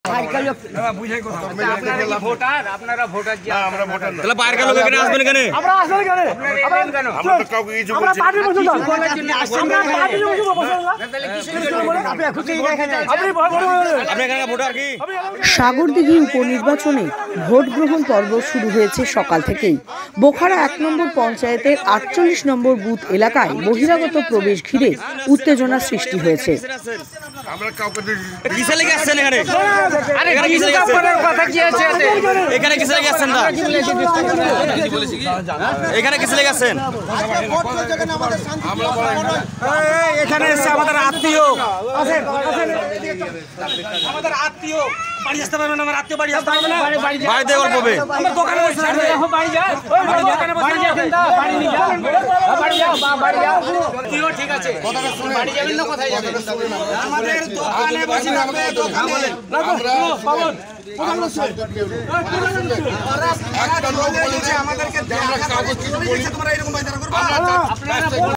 Voter আপনারা voter যে আমরা ভোটার না তাহলে বাইরের লোক এখানে আসবেন কেন? আমরা আসলে কেন আমরা তো কাউকে কিছু আমরা বলছি পার্টির বসে বলার জন্য আমরা পার্টির বসে বসে তাহলে কিসের জন্য আপনি ভয় আপনি এখানে ভোটার কি? সাগরদিঘি উপনির্বাচনে ভোট গ্রহণ পর্ব শুরু হয়েছে সকাল থেকেই। বোখারা ১ নম্বর পঞ্চায়েতের ৪৮ নম্বর বুথ এলাকায় বহিরাগত প্রবেশ ঘিরে উত্তেজনার সৃষ্টি হয়েছে। আমরা কাউকে কিসে লেগে আসছেন এখানে? আরে এখানে কিসে লেগে আসছেন? কথা কি আছে এখানে কিসে লেগে আসছেন না? এখানে কিসে লেগে আসছেন? এখানে এসে আমাদের আত্মীয় আমাদের আত্মীয় বাড়ি আসতে পারবে না, আমার আত্মীয় বাড়ি আসতে পারবে না, বাড়িতে গল্প হবে। আমার দোকানে বসে থাকবে, বাড়ি যা, দোকানে বসে বাড়ি নিয়ে যা, বাড়ি যাও তুইও ঠিক আছে বাড়ি যাবেন না কোথায় যাবেন আমাদের দোকানে বসে থাকবে, দোকানে একটা লোক বলেছে আমাদেরকে আমরা কাউকে কিছু বলি তোমরা এরকম বাইরে করবে। আমরা